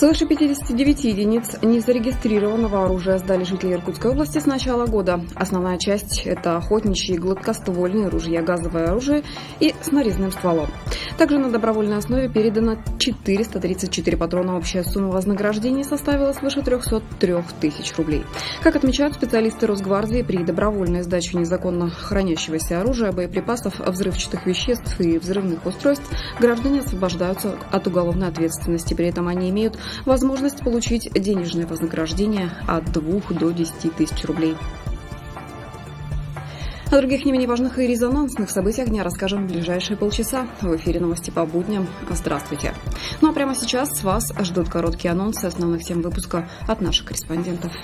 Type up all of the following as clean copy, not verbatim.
Свыше 59 единиц незарегистрированного оружия сдали жители Иркутской области с начала года. Основная часть – это охотничьи, гладкоствольные ружья, газовое оружие и с нарезным стволом. Также на добровольной основе передано 434 патрона. Общая сумма вознаграждения составила свыше 303 тысяч рублей. Как отмечают специалисты Росгвардии, при добровольной сдаче незаконно хранящегося оружия, боеприпасов, взрывчатых веществ и взрывных устройств граждане освобождаются от уголовной ответственности. При этом они имеют возможность получить денежное вознаграждение от 2 до 10 тысяч рублей. О других не менее важных и резонансных событиях дня расскажем в ближайшие полчаса. В эфире новости по будням. Здравствуйте. Ну а прямо сейчас вас ждут короткие анонсы основных тем выпуска от наших корреспондентов.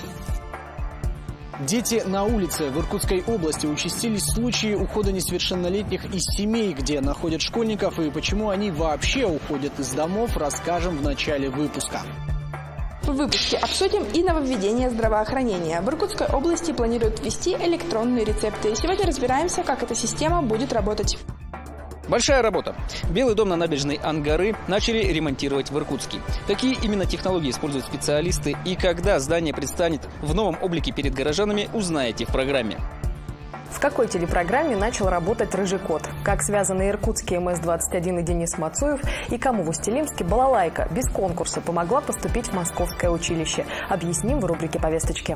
Дети на улице. В Иркутской области участились случаи ухода несовершеннолетних из семей, где находят школьников, и почему они вообще уходят из домов, расскажем в начале выпуска. В выпуске обсудим и нововведение здравоохранения. В Иркутской области планируют ввести электронные рецепты. Сегодня разбираемся, как эта система будет работать. Большая работа. Белый дом на набережной Ангары начали ремонтировать в Иркутске. Какие именно технологии используют специалисты и когда здание предстанет в новом облике перед горожанами, узнаете в программе. В какой телепрограмме начал работать «Рыжий кот»? Как связаны иркутские МС-21 и Денис Мацуев? И кому в Усть-Илимске балалайка без конкурса помогла поступить в Московское училище? Объясним в рубрике «Повесточки».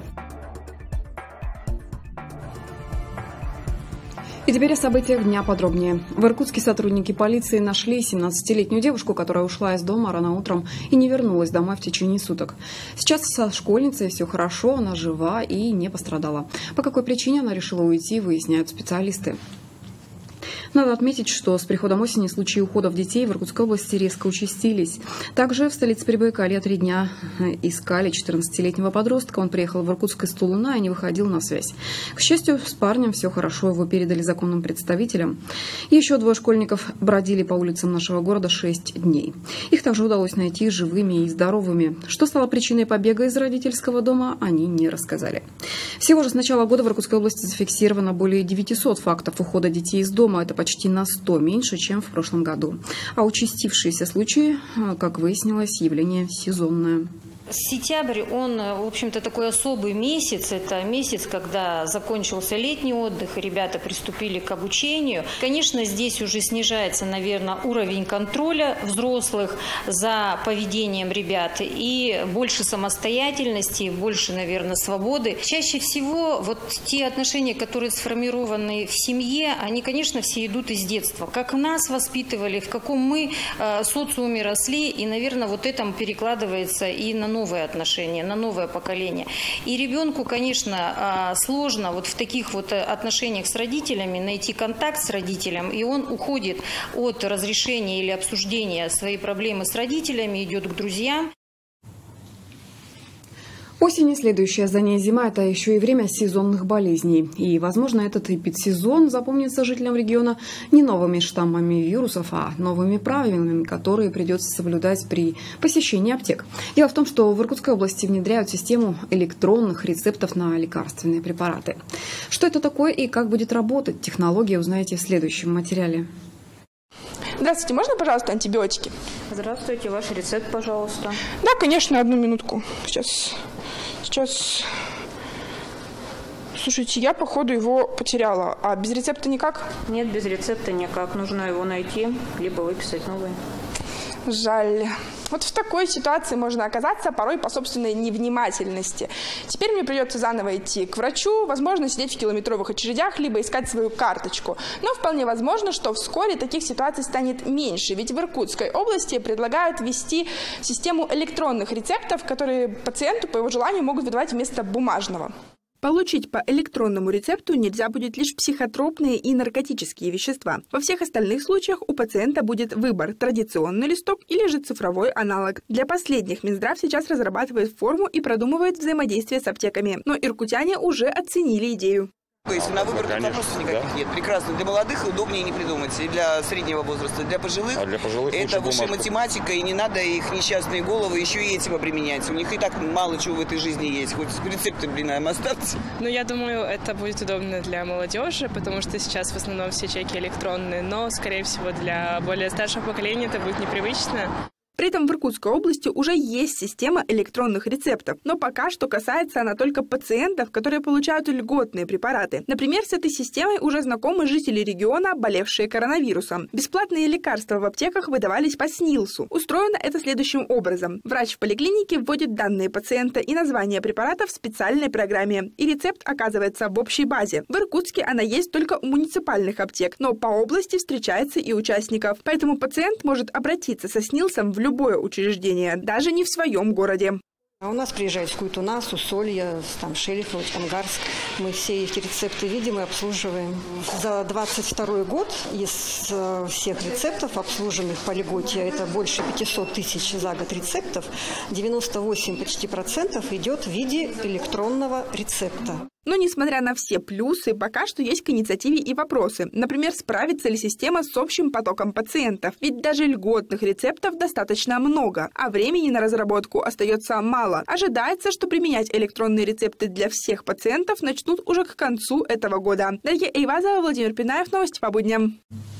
И теперь о событиях дня подробнее. В Иркутске сотрудники полиции нашли 17-летнюю девушку, которая ушла из дома рано утром и не вернулась домой в течение суток. Сейчас со школьницей все хорошо, она жива и не пострадала. По какой причине она решила уйти, выясняют специалисты. Надо отметить, что с приходом осени случаи уходов детей в Иркутской области резко участились. Также в столице Прибайкалья 3 дня искали 14-летнего подростка. Он приехал в Иркутск из Тулуна и не выходил на связь. К счастью, с парнем все хорошо, его передали законным представителям. Еще 2 школьников бродили по улицам нашего города 6 дней. Их также удалось найти живыми и здоровыми. Что стало причиной побега из родительского дома, они не рассказали. Всего же с начала года в Иркутской области зафиксировано более 900 фактов ухода детей из дома. Это почти на 100 меньше, чем в прошлом году. А участившиеся случаи, как выяснилось, явление сезонное. Сентябрь, он, в общем-то, такой особый месяц. Это месяц, когда закончился летний отдых, и ребята приступили к обучению. Конечно, здесь уже снижается, наверное, уровень контроля взрослых за поведением ребят. И больше самостоятельности, больше, наверное, свободы. Чаще всего вот те отношения, которые сформированы в семье, они, конечно, все идут из детства. Как нас воспитывали, в каком мы социуме росли. И, наверное, вот это перекладывается и на новые отношения, на новое поколение. И ребенку, конечно, сложно вот в таких вот отношениях с родителями найти контакт с родителем, и он уходит от разрешения или обсуждения своей проблемы с родителями, идет к друзьям. Осень и следующая за ней зима – это еще и время сезонных болезней. И, возможно, этот эпидсезон запомнится жителям региона не новыми штаммами вирусов, а новыми правилами, которые придется соблюдать при посещении аптек. Дело в том, что в Иркутской области внедряют систему электронных рецептов на лекарственные препараты. Что это такое и как будет работать технология, узнаете в следующем материале. Здравствуйте, можно, пожалуйста, антибиотики? Здравствуйте, ваш рецепт, пожалуйста. Да, конечно, одну минутку. Сейчас. Слушайте, я, походу, его потеряла. А без рецепта никак? Нет, без рецепта никак. Нужно его найти, либо выписать новый. Жаль. Вот в такой ситуации можно оказаться порой по собственной невнимательности. Теперь мне придется заново идти к врачу, возможно, сидеть в километровых очередях, либо искать свою карточку. Но вполне возможно, что вскоре таких ситуаций станет меньше. Ведь в Иркутской области предлагают ввести систему электронных рецептов, которые пациенту по его желанию могут выдавать вместо бумажного. Получить по электронному рецепту нельзя будет лишь психотропные и наркотические вещества. Во всех остальных случаях у пациента будет выбор – традиционный листок или же цифровой аналог. Для последних Минздрав сейчас разрабатывает форму и продумывает взаимодействие с аптеками. Но иркутяне уже оценили идею. Если на выбор вопросов никаких нет. Прекрасно. Для молодых удобнее не придумать. И для среднего возраста. Для пожилых, это высшая математика, и не надо их несчастные головы еще и этим применять. У них и так мало чего в этой жизни есть. Хоть рецепты, им оставьте. Ну, я думаю, это будет удобно для молодежи, потому что сейчас в основном все чеки электронные. Но, скорее всего, для более старшего поколения это будет непривычно. При этом в Иркутской области уже есть система электронных рецептов, но пока что касается она только пациентов, которые получают льготные препараты. Например, с этой системой уже знакомы жители региона, болевшие коронавирусом. Бесплатные лекарства в аптеках выдавались по СНИЛСу. Устроено это следующим образом. Врач в поликлинике вводит данные пациента и название препаратов в специальной программе, и рецепт оказывается в общей базе. В Иркутске она есть только у муниципальных аптек, но по области встречается и участников. Поэтому пациент может обратиться со СНИЛСом в любое учреждение, даже не в своем городе. У нас приезжают в Куйтунас, Усолье, Шелихово, Ангарск. Мы все эти рецепты видим и обслуживаем. За 2022 год из всех рецептов, обслуженных по льготе, это больше 500 тысяч за год рецептов, 98% почти идет в виде электронного рецепта. Но, несмотря на все плюсы, пока что есть к инициативе и вопросы. Например, справится ли система с общим потоком пациентов? Ведь даже льготных рецептов достаточно много, а времени на разработку остается мало. Ожидается, что применять электронные рецепты для всех пациентов начнут уже к концу этого года. Дарья Эйвазова, Владимир Пинаев, новости по будням.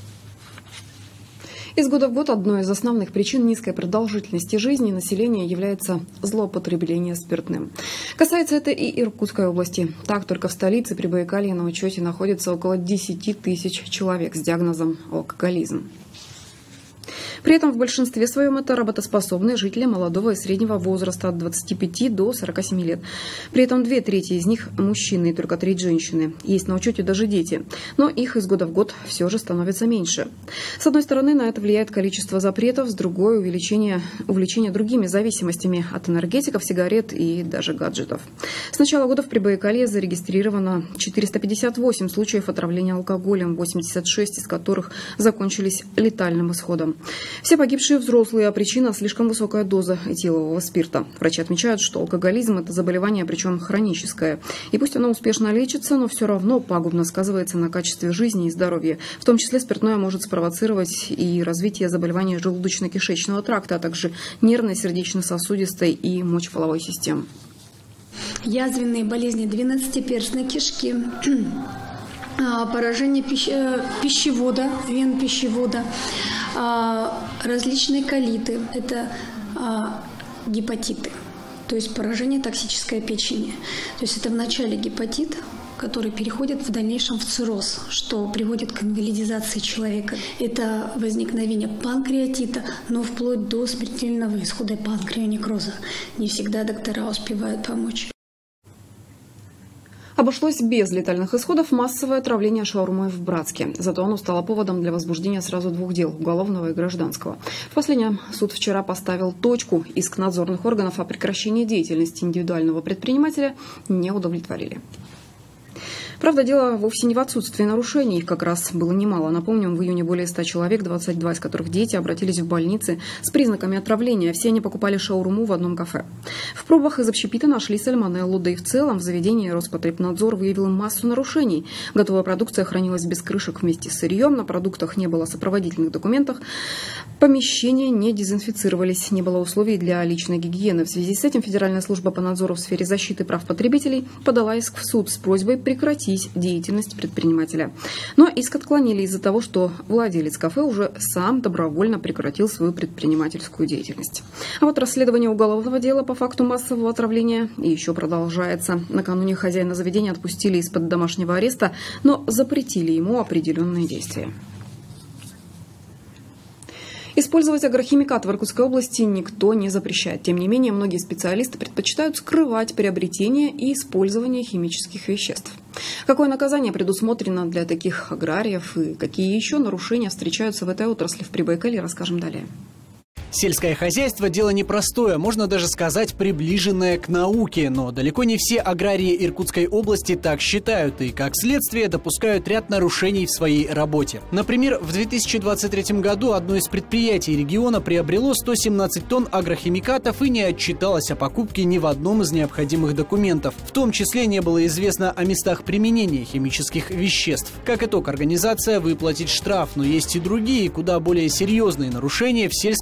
Из года в год одной из основных причин низкой продолжительности жизни населения является злоупотребление спиртным. Касается это и Иркутской области. Так, только в столице при Байкалье на учете находится около 10 тысяч человек с диагнозом алкоголизм. При этом в большинстве своем это работоспособные жители молодого и среднего возраста от 25 до 47 лет. При этом 2/3 из них мужчины и только 1/3 женщины. Есть на учете даже дети. Но их из года в год все же становится меньше. С одной стороны, на это влияет количество запретов, с другой – увлечение другими зависимостями от энергетиков, сигарет и даже гаджетов. С начала года в Прибайкалье зарегистрировано 458 случаев отравления алкоголем, 86 из которых закончились летальным исходом. Все погибшие взрослые, а причина – слишком высокая доза этилового спирта. Врачи отмечают, что алкоголизм – это заболевание, причем хроническое. И пусть оно успешно лечится, но все равно пагубно сказывается на качестве жизни и здоровья. В том числе спиртное может спровоцировать и развитие заболеваний желудочно-кишечного тракта, а также нервной, сердечно-сосудистой и мочеполовой систем. Язвенные болезни двенадцатиперстной кишки, поражение пищевода, вен пищевода, различные колиты, это гепатиты, то есть поражение токсической печени. То есть это вначале гепатит, который переходит в дальнейшем в цирроз, что приводит к инвалидизации человека. Это возникновение панкреатита, но вплоть до смертельного исхода панкреонекроза. Не всегда доктора успевают помочь. Обошлось без летальных исходов массовое отравление шаурмой в Братске. Зато оно стало поводом для возбуждения сразу 2 дел – уголовного и гражданского. В последнем суд вчера поставил точку. Иск надзорных органов о прекращении деятельности индивидуального предпринимателя не удовлетворили. Правда, дело вовсе не в отсутствии нарушений, их как раз было немало. Напомним, в июне более 100 человек, 22 из которых дети, обратились в больницы с признаками отравления. Все они покупали шаурму в одном кафе. В пробах из общепита нашли сальмонеллу, да и в целом в заведении Роспотребнадзор выявил массу нарушений. Готовая продукция хранилась без крышек вместе с сырьем, на продуктах не было сопроводительных документов, помещения не дезинфицировались, не было условий для личной гигиены. В связи с этим Федеральная служба по надзору в сфере защиты прав потребителей подала иск в суд с просьбой прекратить деятельность предпринимателя. Но иск отклонили из-за того, что владелец кафе уже сам добровольно прекратил свою предпринимательскую деятельность. А вот расследование уголовного дела по факту массового отравления еще продолжается. Накануне хозяина заведения отпустили из-под домашнего ареста, но запретили ему определенные действия. Использовать агрохимикат в Иркутской области никто не запрещает. Тем не менее, многие специалисты предпочитают скрывать приобретение и использование химических веществ. Какое наказание предусмотрено для таких аграриев и какие еще нарушения встречаются в этой отрасли в Прибайкалье, расскажем далее. Сельское хозяйство – дело непростое, можно даже сказать, приближенное к науке. Но далеко не все аграрии Иркутской области так считают и, как следствие, допускают ряд нарушений в своей работе. Например, в 2023 году одно из предприятий региона приобрело 117 тонн агрохимикатов и не отчиталось о покупке ни в одном из необходимых документов. В том числе не было известно о местах применения химических веществ. Как итог, организация выплатит штраф, но есть и другие, куда более серьезные нарушения в сельском хозяйстве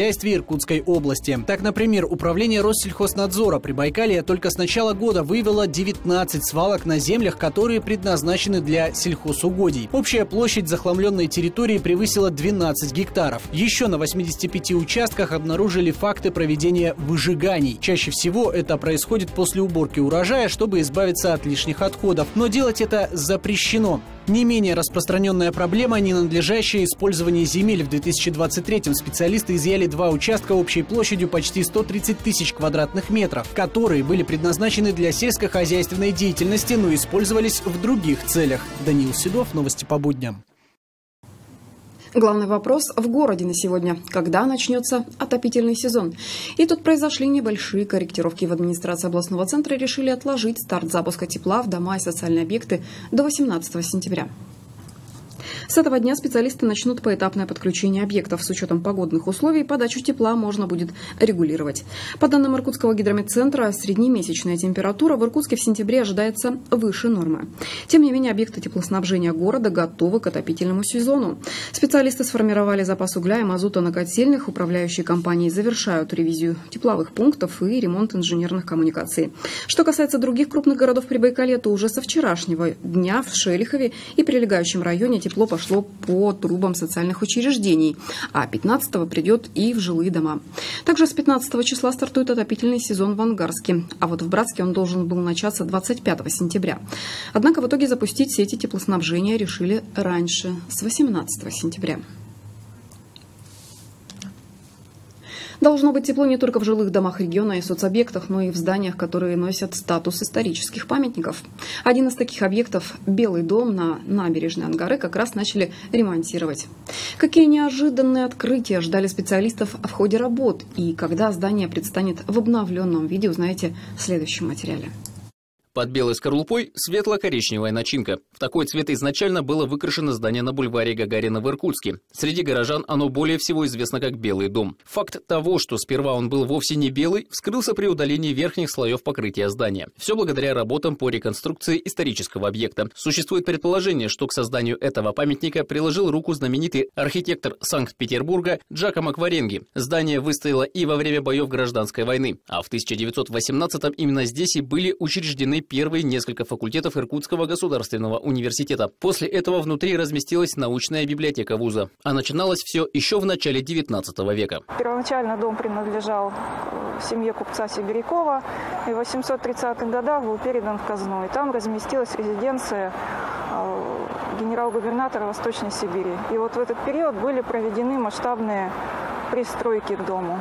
хозяйстве Иркутской области. Так, например, управление Россельхознадзора Прибайкалья только с начала года вывело 19 свалок на землях, которые предназначены для сельхозугодий. Общая площадь захламленной территории превысила 12 гектаров. Еще на 85 участках обнаружили факты проведения выжиганий. Чаще всего это происходит после уборки урожая, чтобы избавиться от лишних отходов. Но делать это запрещено. Не менее распространенная проблема – ненадлежащее использование земель. В 2023-м специалисты изъяли 2 участка общей площадью почти 130 тысяч квадратных метров, которые были предназначены для сельскохозяйственной деятельности, но использовались в других целях. Даниил Седов, новости по будням. Главный вопрос в городе на сегодня. Когда начнется отопительный сезон? И тут произошли небольшие корректировки. В администрации областного центра решили отложить старт запуска тепла в дома и социальные объекты до 18 сентября. С этого дня специалисты начнут поэтапное подключение объектов. С учетом погодных условий подачу тепла можно будет регулировать. По данным Иркутского гидрометцентра, среднемесячная температура в Иркутске в сентябре ожидается выше нормы. Тем не менее, объекты теплоснабжения города готовы к отопительному сезону. Специалисты сформировали запас угля и мазута на котельных. Управляющие компании завершают ревизию тепловых пунктов и ремонт инженерных коммуникаций. Что касается других крупных городов Прибайкалья, то уже со вчерашнего дня в Шелихове и прилегающем районе тепло пошло по трубам социальных учреждений, а 15-го придет и в жилые дома. Также с 15 числа стартует отопительный сезон в Ангарске, а вот в Братске он должен был начаться 25 сентября. Однако в итоге запустить сети теплоснабжения решили раньше, с 18 сентября. Должно быть тепло не только в жилых домах региона и соцобъектах, но и в зданиях, которые носят статус исторических памятников. Один из таких объектов – Белый дом на набережной Ангары как раз начали ремонтировать. Какие неожиданные открытия ждали специалистов в ходе работ и когда здание предстанет в обновленном виде, узнаете в следующем материале. Под белой скорлупой светло-коричневая начинка. В такой цвет изначально было выкрашено здание на бульваре Гагарина в Иркутске. Среди горожан оно более всего известно как Белый дом. Факт того, что сперва он был вовсе не белый, вскрылся при удалении верхних слоев покрытия здания. Все благодаря работам по реконструкции исторического объекта. Существует предположение, что к созданию этого памятника приложил руку знаменитый архитектор Санкт-Петербурга Джакомо Кваренги. Здание выстояло и во время боев гражданской войны, а в 1918-м именно здесь и были учреждены первые несколько факультетов Иркутского государственного университета. После этого внутри разместилась научная библиотека вуза. А начиналось все еще в начале 19 века. Первоначально дом принадлежал семье купца Сибирякова и в 830-х годах был передан в казну. И там разместилась резиденция генерал-губернатора Восточной Сибири. И вот в этот период были проведены масштабные пристройки к дому.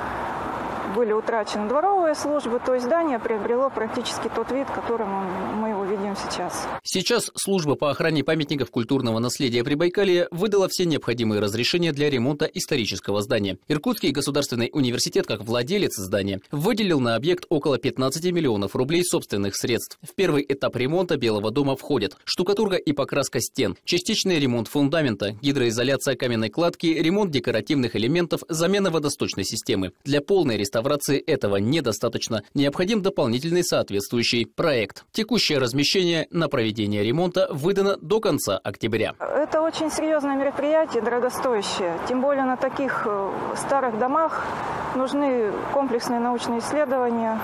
Были утрачены дворовые службы, то есть здание приобрело практически тот вид, которым мы его видим сейчас. Сейчас служба по охране памятников культурного наследия Прибайкалья выдала все необходимые разрешения для ремонта исторического здания. Иркутский государственный университет, как владелец здания, выделил на объект около 15 миллионов рублей собственных средств. В первый этап ремонта Белого дома входят штукатурка и покраска стен, частичный ремонт фундамента, гидроизоляция каменной кладки, ремонт декоративных элементов, замена водосточной системы. Для полной реставрации этого недостаточно. Необходим дополнительный соответствующий проект. Текущее размещение на проведение ремонта выдано до конца октября. Это очень серьезное мероприятие, дорогостоящее. Тем более на таких старых домах нужны комплексные научные исследования,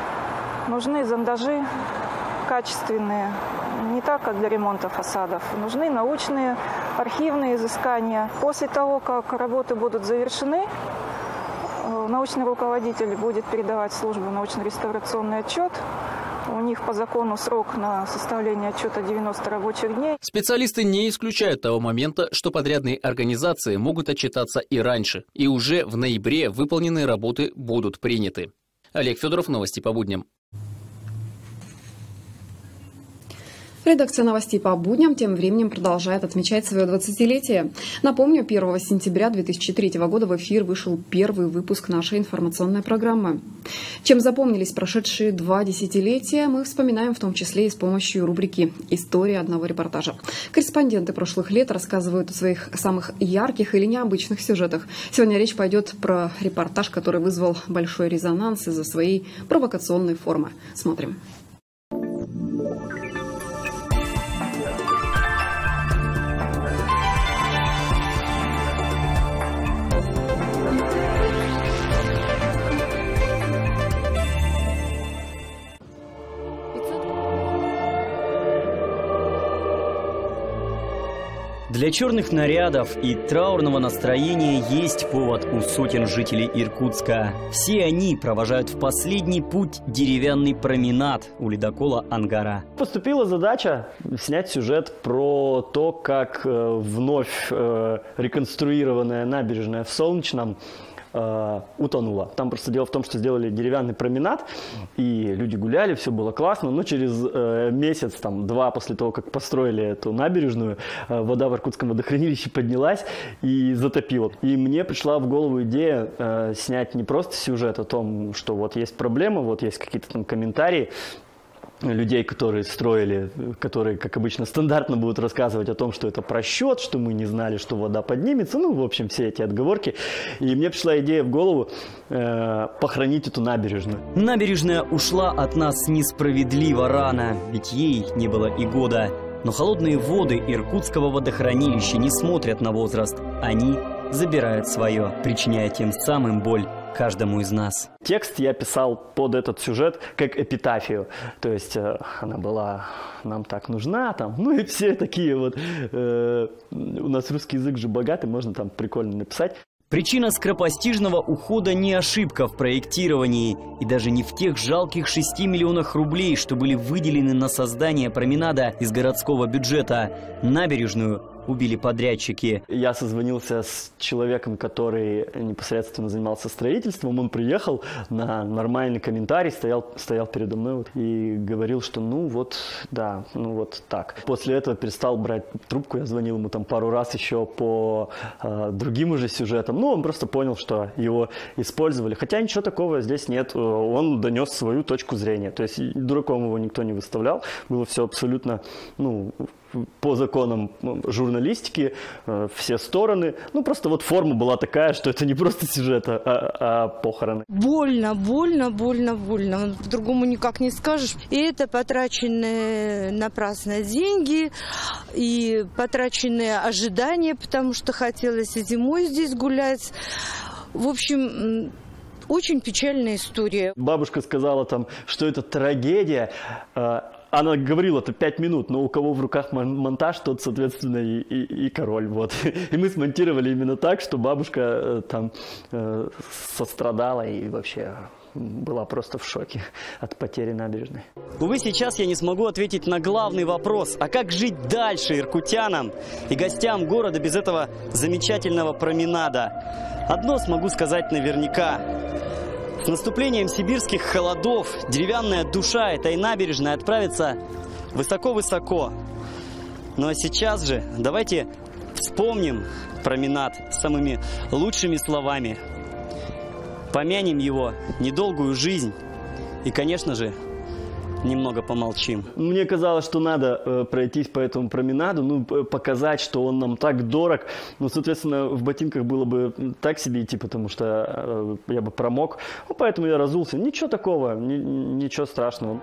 нужны зондажи качественные, не так, как для ремонта фасадов. Нужны научные, архивные изыскания. После того, как работы будут завершены, научный руководитель будет передавать в службу научно-реставрационный отчет. У них по закону срок на составление отчета 90 рабочих дней. Специалисты не исключают того момента, что подрядные организации могут отчитаться и раньше. И уже в ноябре выполненные работы будут приняты. Олег Федоров, новости по будням. Редакция новостей по будням тем временем продолжает отмечать свое 20-летие. Напомню, 1 сентября 2003 года в эфир вышел первый выпуск нашей информационной программы. Чем запомнились прошедшие 2 десятилетия, мы вспоминаем в том числе и с помощью рубрики «История одного репортажа». Корреспонденты прошлых лет рассказывают о своих самых ярких или необычных сюжетах. Сегодня речь пойдет про репортаж, который вызвал большой резонанс из-за своей провокационной формы. Смотрим. Для черных нарядов и траурного настроения есть повод у сотен жителей Иркутска. Все они провожают в последний путь деревянный променад у ледокола «Ангара». Поступила задача снять сюжет про то, как вновь реконструированная набережная в Солнечном утонула. Там просто дело в том, что сделали деревянный променад, и люди гуляли, все было классно, но через месяц, два после того, как построили эту набережную, вода в Иркутском водохранилище поднялась и затопила. И мне пришла в голову идея снять не просто сюжет о том, что вот есть проблема, вот есть какие-то там комментарии людей, которые строили, которые, как обычно, стандартно будут рассказывать о том, что это просчет, что мы не знали, что вода поднимется, в общем, все эти отговорки. И мне пришла идея в голову похоронить эту набережную. Набережная ушла от нас несправедливо рано, ведь ей не было и года. Но холодные воды Иркутского водохранилища не смотрят на возраст. Они забирают свое, причиняя тем самым боль каждому из нас. Текст я писал под этот сюжет как эпитафию. То есть она была нам так нужна, и все такие вот. У нас русский язык же богатый, можно там прикольно написать. Причина скоропостижного ухода не ошибка в проектировании и даже не в тех жалких 6 миллионах рублей, что были выделены на создание променада из городского бюджета. Набережную убили подрядчики. Я созвонился с человеком, который непосредственно занимался строительством. Он приехал на нормальный комментарий, стоял передо мной и говорил, что вот так. После этого перестал брать трубку. Я звонил ему пару раз еще по другим уже сюжетам. Он просто понял, что его использовали. Хотя ничего такого здесь нет. Он донес свою точку зрения. То есть дураком его никто не выставлял. Было все абсолютно, по законам журналистики, все стороны. Просто форма была такая, что это не просто сюжет, а похороны. Больно. По-другому никак не скажешь. И это потраченные напрасно деньги, и потраченные ожидания, потому что хотелось и зимой здесь гулять. В общем, очень печальная история. Бабушка сказала что это трагедия. Она говорила это 5 минут, но у кого в руках монтаж, тот, соответственно, и король. И мы смонтировали именно так, что бабушка сострадала и вообще была просто в шоке от потери набережной. Увы, сейчас я не смогу ответить на главный вопрос. А как жить дальше иркутянам и гостям города без этого замечательного променада? Одно смогу сказать наверняка. С наступлением сибирских холодов деревянная душа этой набережной отправится высоко-высоко. Ну а сейчас же давайте вспомним променад самыми лучшими словами. Помянем его недолгую жизнь и, конечно же, немного помолчим. Мне казалось, что надо пройтись по этому променаду, показать, что он нам так дорог. Соответственно, в ботинках было бы так себе идти, потому что я бы промок. Поэтому я разулся. Ничего такого, ничего страшного.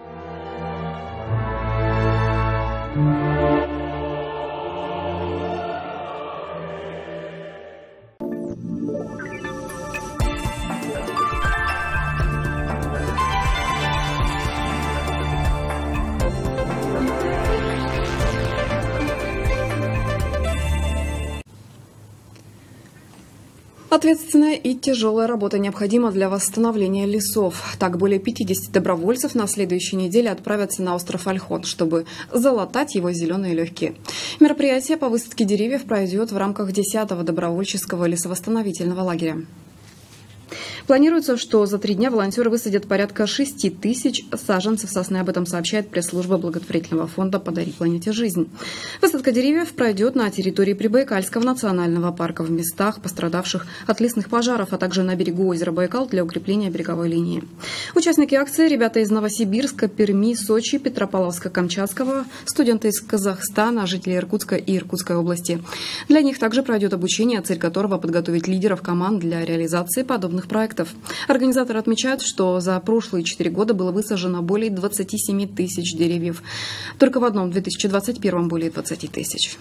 Ответственная и тяжелая работа необходима для восстановления лесов. Так, более 50 добровольцев на следующей неделе отправятся на остров Ольхон, чтобы залатать его зеленые легкие. Мероприятие по высадке деревьев пройдет в рамках 10-го добровольческого лесовосстановительного лагеря. Планируется, что за 3 дня волонтеры высадят порядка 6 тысяч саженцев сосны. Об этом сообщает пресс-служба благотворительного фонда «Подари планете жизнь». Высадка деревьев пройдет на территории Прибайкальского национального парка в местах, пострадавших от лесных пожаров, а также на берегу озера Байкал для укрепления береговой линии. Участники акции – ребята из Новосибирска, Перми, Сочи, Петропавловска-Камчатского, студенты из Казахстана, жители Иркутска и Иркутской области. Для них также пройдет обучение, цель которого – подготовить лидеров команд для реализации подобных проектов. Организаторы отмечают, что за прошлые 4 года было высажено более 27 тысяч деревьев. Только в одном 2021 более 20 тысяч.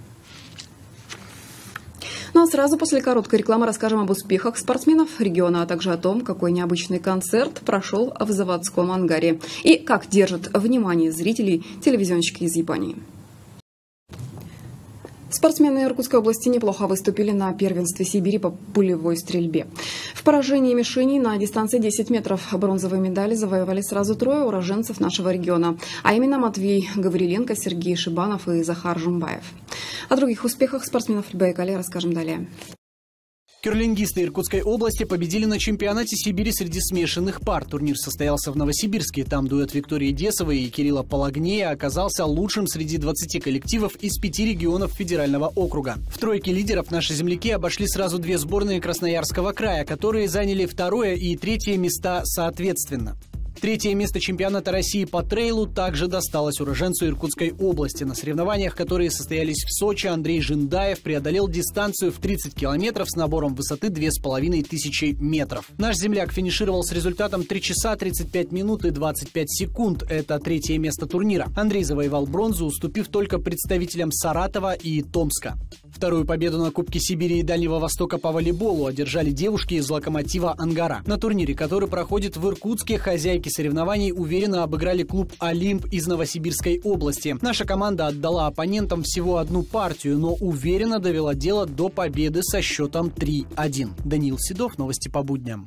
Ну а сразу после короткой рекламы расскажем об успехах спортсменов региона, а также о том, какой необычный концерт прошел в заводском ангаре и как держат внимание зрителей телевизионщики из Японии. Спортсмены Иркутской области неплохо выступили на первенстве Сибири по пулевой стрельбе. В поражении мишеней на дистанции 10 метров бронзовые медали завоевали сразу трое уроженцев нашего региона, а именно Матвей Гавриленко, Сергей Шибанов и Захар Жумбаев. О других успехах спортсменов Байкале расскажем далее. Керлингисты Иркутской области победили на чемпионате Сибири среди смешанных пар. Турнир состоялся в Новосибирске. Там дуэт Виктории Десовой и Кирилла Пологнея оказался лучшим среди 20 коллективов из 5 регионов федерального округа. В тройке лидеров наши земляки обошли сразу две сборные Красноярского края, которые заняли 2-е и 3-е места соответственно. Третье место чемпионата России по трейлу также досталось уроженцу Иркутской области. На соревнованиях, которые состоялись в Сочи, Андрей Жиндаев преодолел дистанцию в 30 километров с набором высоты 2500 метров. Наш земляк финишировал с результатом 3 часа 35 минут и 25 секунд. Это третье место турнира. Андрей завоевал бронзу, уступив только представителям Саратова и Томска. Вторую победу на Кубке Сибири и Дальнего Востока по волейболу одержали девушки из «Локомотива Ангара». На турнире, который проходит в Иркутске, хозяйки соревнований уверенно обыграли клуб «Олимп» из Новосибирской области. Наша команда отдала оппонентам всего одну партию, но уверенно довела дело до победы со счетом 3-1. Даниил Седов, новости по будням.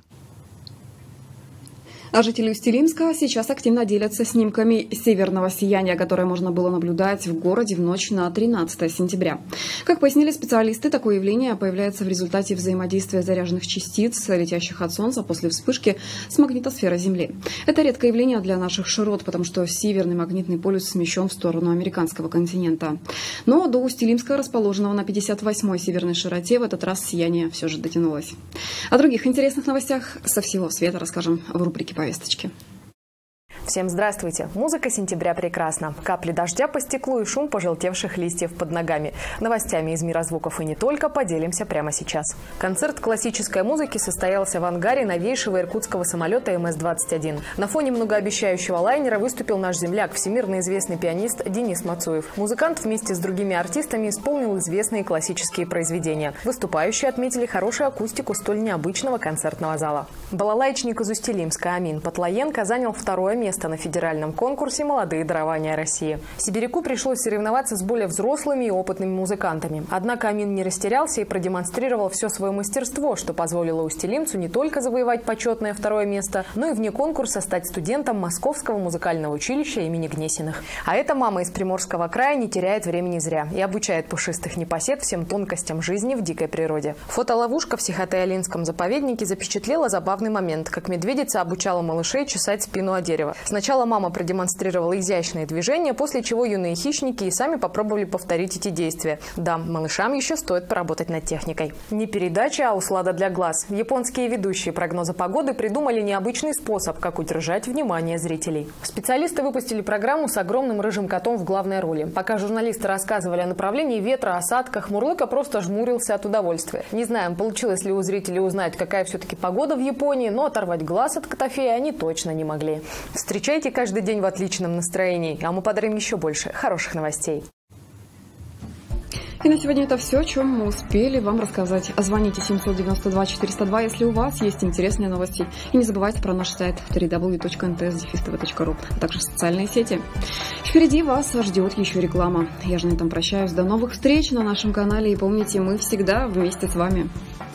А жители Усть-Илимска сейчас активно делятся снимками северного сияния, которое можно было наблюдать в городе в ночь на 13 сентября. Как пояснили специалисты, такое явление появляется в результате взаимодействия заряженных частиц, летящих от Солнца после вспышки с магнитосферой Земли. Это редкое явление для наших широт, потому что северный магнитный полюс смещен в сторону американского континента. Но до Усть-Илимска, расположенного на 58-й северной широте, в этот раз сияние все же дотянулось. О других интересных новостях со всего света расскажем в рубрике «Повесточки». Всем здравствуйте! Музыка сентября прекрасна. Капли дождя по стеклу и шум пожелтевших листьев под ногами. Новостями из мира звуков и не только поделимся прямо сейчас. Концерт классической музыки состоялся в ангаре новейшего иркутского самолета МС-21. На фоне многообещающего лайнера выступил наш земляк, всемирно известный пианист Денис Мацуев. Музыкант вместе с другими артистами исполнил известные классические произведения. Выступающие отметили хорошую акустику столь необычного концертного зала. Балалайчник из Усть-Илимска Амин Патлаенко занял 2-е место на федеральном конкурсе «Молодые дарования России». Сибиряку пришлось соревноваться с более взрослыми и опытными музыкантами. Однако Амин не растерялся и продемонстрировал все свое мастерство, что позволило усть-илимцу не только завоевать почетное 2-е место, но и вне конкурса стать студентом Московского музыкального училища имени Гнесиных. А эта мама из Приморского края не теряет времени зря и обучает пушистых непосед всем тонкостям жизни в дикой природе. Фотоловушка в Сихотэ-Алинском заповеднике запечатлела забавный момент, как медведица обучала малышей чесать спину о дерево. Сначала мама продемонстрировала изящные движения, после чего юные хищники и сами попробовали повторить эти действия. Да, малышам еще стоит поработать над техникой. Не передача, а услада для глаз. Японские ведущие прогноза погоды придумали необычный способ, как удержать внимание зрителей. Специалисты выпустили программу с огромным рыжим котом в главной роли. Пока журналисты рассказывали о направлении ветра, осадках, Мурлыка просто жмурился от удовольствия. Не знаем, получилось ли у зрителей узнать, какая все-таки погода в Японии, но оторвать глаз от котофея они точно не могли. Встречайте каждый день в отличном настроении, а мы подарим еще больше хороших новостей. И на сегодня это все, о чем мы успели вам рассказать. Звоните 792-402, если у вас есть интересные новости. И не забывайте про наш сайт www.nts-tv.ru, а также социальные сети. Впереди вас ждет еще реклама. Я же на этом прощаюсь. До новых встреч на нашем канале. И помните, мы всегда вместе с вами.